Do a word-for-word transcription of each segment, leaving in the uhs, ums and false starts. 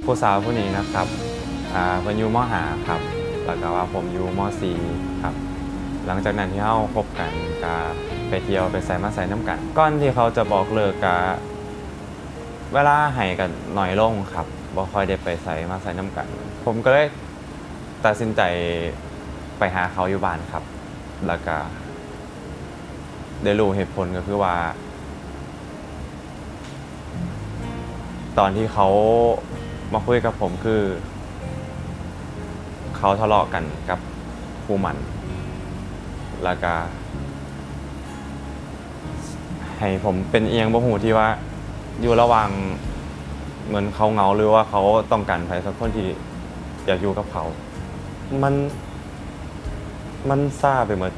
ผู้สาวผู้นี้นะครับอ่าเป็นอยู่ม.ห้าครับแล้วก็ว่าผมอยู่ม.สี่ครับหลังจากนั้นที่เขาคบกันก็ไปเที่ยวไปใส่มาใส่น้ำกันก่อนที่เขาจะบอกเลิกก็เวลาให้กันหน่อยลงครับบ่ค่อยได้ไปใส่มาใส่น้ำกันผมก็เลยตัดสินใจไปหาเขาอยู่บ้านครับแล้วก็ได้รู้เหตุผลก็คือว่าตอนที่เขามาคุยกับผมคือเขาทะเลาะกันกับครูหมันแล้วก็ให้ผมเป็นเอียงบ่หูที่ว่าอยู่ระหว่างเหมือนเขาเหงาหรือว่าเขาต้องการใครสักคนที่อยากอยู่กับเขามันมันซ่าไปหมด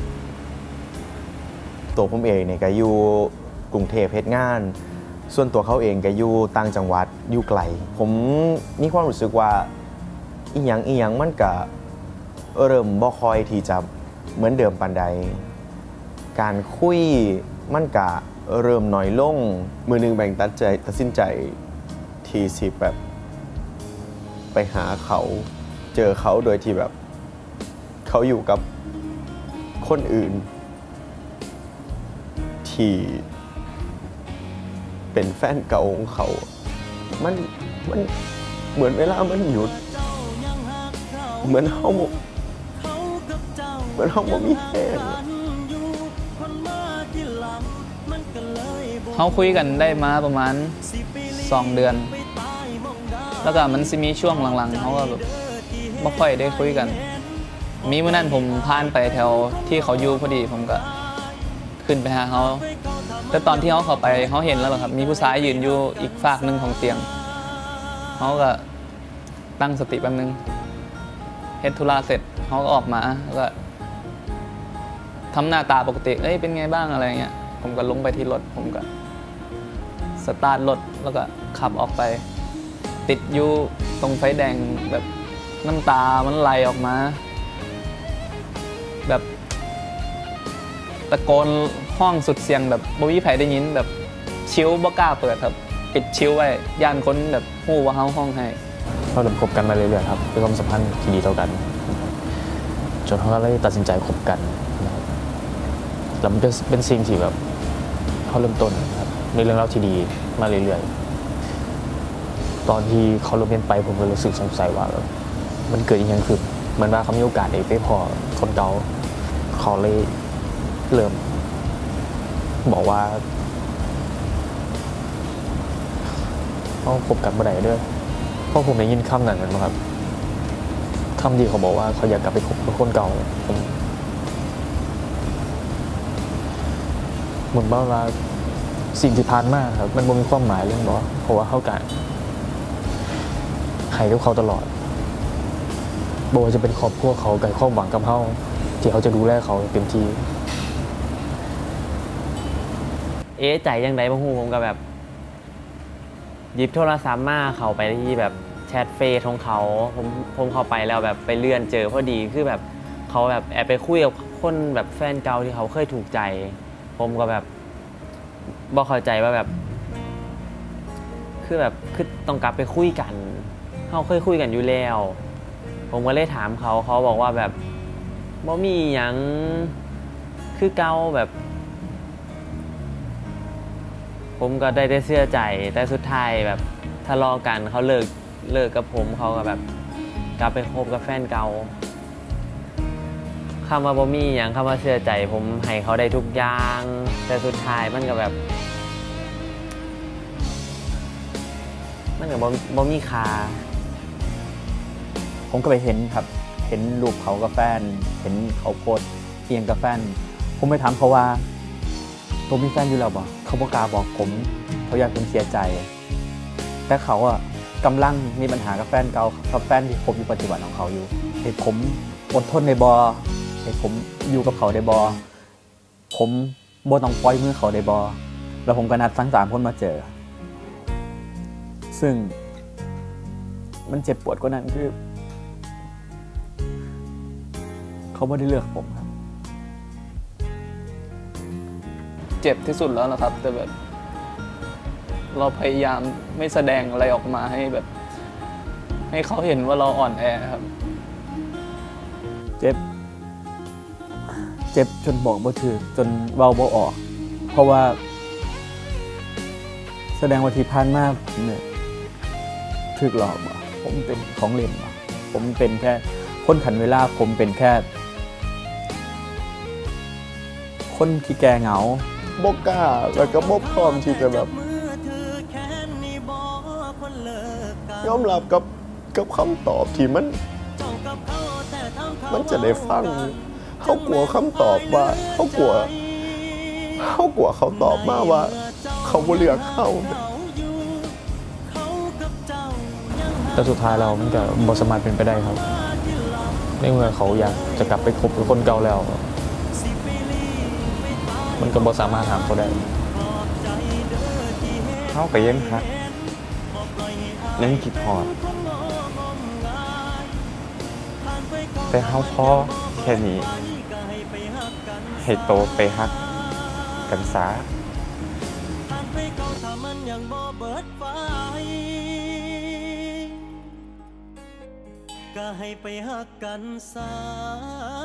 ตัวผมเองเนี่ยก็อยู่กรุงเทพเฮ็ดงานส่วนตัวเขาเองก็อยู่ต่างจังหวัดอยู่ไกลผมมีความรู้สึกว่าอีหยังอีหยังมันก็เริ่มบ่ค่อยที่จะเหมือนเดิมปานใดการคุยมันก็เริ่มน้อยลงมือนึงแบ่งตัดใจตัดสินใจทีสิแบบไปหาเขาเจอเขาโดยที่แบบเขาอยู่กับคนอื่นที่เป็นแฟนเก่าของเขามันมันเหมือนเวลามันหยุดเหมือนเขาเหมือนเขาบ่มีแฟนเขาคุยกันได้มาประมาณสองเดือนแล้วก็มันสิมีช่วงหลังๆเขาก็แบบไม่ค่อยได้คุยกันมีเมื่อนั้นผมผ่านไปแถวที่เขาอยู่พอดีผมก็ขึ้นไปหาเขาแต่ตอนที่เขาเข้าไปเขาเห็นแล้วครับมีผู้ชายยืนอยู่อีกฝากหนึ่งของเตียงเขาก็ตั้งสติแป๊บนึงเฮ็ดธุระเสร็จเขาก็ออกมาแล้วก็ทำหน้าตาปกติเอ้ยเป็นไงบ้างอะไรเงี้ยผมก็ลงไปที่รถผมก็สตาร์ทรถแล้วก็ขับออกไปติดอยู่ตรงไฟแดงแบบน้ำตามันไหลออกมาแบบตะโกนห้องสุดเสียงแบบบ่มีใครได้ยินแบบชิวบ่กล้าเปิดครับปิดชิวไว้ย่านคนแบบฮู้ว่าเฮาห้องให้เราเริ่มคบกันมาเรื่อยๆครับเป็นความสัมพันธ์ที่ดีต่อกันจนเขาก็เลยตัดสินใจคบกันนะครับแล้วมันเป็นสิ่งที่แบบเขาเริ่มต้นครับในเรื่องราวที่ดีมาเรื่อยๆตอนที่เขาลงเรียนไปผมก็รู้สึกสงสัยว่ามันเกิดอย่างขึ้นเหมือนว่าเขามีโอกาสได้ไปพอคนเก่าเขาเลยเริ่มบอกว่าเขาคบกันเมื่อไหร่ด้วยเพราะผมได้ยินคำนั้นนะครับคำที่เขาบอกว่าเขาอยากกลับไปคบกับคนเก่าผมเหมือนว่าสิ่งที่ผ่านมาครับมันบ่มีความหมายเรื่องบอกเพราะว่าเขาการให้กับเขาตลอดบ่ว่าจะเป็นครอบครัวเขากับความหวังกับเขาที่เขาจะดูแลเขาเต็มที่เอ๊ะใจยังไงบางหูผมก็แบบหยิบโทรศัพท์มาเขาไปที่แบบแชทเฟซของเขาผมผมเข้าไปแล้วแบบไปเลื่อนเจอพอดีคือแบบเขาแบบแอบไปคุยกับคนแบบแฟนเก่าที่เขาเคยถูกใจผมก็แบบบอกเข้าใจว่าแบบคือแบบคือต้องกลับไปคุยกันเขาเคยคุยกันอยู่แล้วผมก็เลยถามเขาเขาบอกว่าแบบบ่มีหยังคือเก่าแบบผมก็ได้ได้เชื่อใจแต่สุดท้ายแบบทะเลาะกันเขาเลิกเลิกกับผมเขาก็แบบกลับไปคบกับแฟนเก่าคำว่าบ่มีอย่างคำว่าเชื่อใจผมให้เขาได้ทุกอย่างแต่สุดท้ายมันก็แบบมันก็บ่บ่มีค่าผมก็ไปเห็นครับเห็นรูปเขากับแฟนเห็นเขาโพสเอียงกับแฟนผมไปถามเขาว่าตัวมีแฟนอยู่แล้วบ่เขาบอกกล้าบอกผมเขาอยากผมเสียใจแต่เขาอ่ะกำลังมีปัญหากับแฟนเก่ากับแฟนที่คบอยู่ปัจจุบันของเขาอยู่ให้ผมอดทนในบอให้ผมอยู่กับเขาในบอผมบ่ต้องปล่อยมือเขาในบอแล้วผมก็นัดทั้งสามคนมาเจอซึ่งมันเจ็บปวดกว่านั้นคือเขาไม่ได้เลือกผมครับเจ็บที่สุดแล้วนะครับแต่แบบเราพยายามไม่แสดงอะไรออกมาให้แบบให้เขาเห็นว่าเราอ่อนแอครับเจ็บ เจ็บจนบอกบ่ถูกจนเว้าบ่ออก เพราะว่า แสดงว่าที่ผ่านมาผมเนี่ยถูกหลอกบ่ผมเป็นของเล่นบ่ผมเป็นแค่คนขันเวลาผมเป็นแค่ คนที่แก่เหงาบ่กล้าแล้วก็บ่พร้อมที่จะแบบยอมรับกับกับคำตอบที่มันมันจะได้ฟังเขากลัวคำตอบว่าเขากลัวเขากลัวเขาตอบมาว่า เขาบ่เลือกเขาแต่สุดท้ายเรามันก็บ่สามารถเป็นไปได้ครับในเมื่อเขาอยากจะกลับไปคบกับคนเก่าแล้ว มันก็บ่สามารถห้ามเขาได้เขาก็ยังฮักยังคิดฮอดแต่เขาพอแค่นี้ให้โตไปฮักกันซะก็ให้ไปหักกันซะ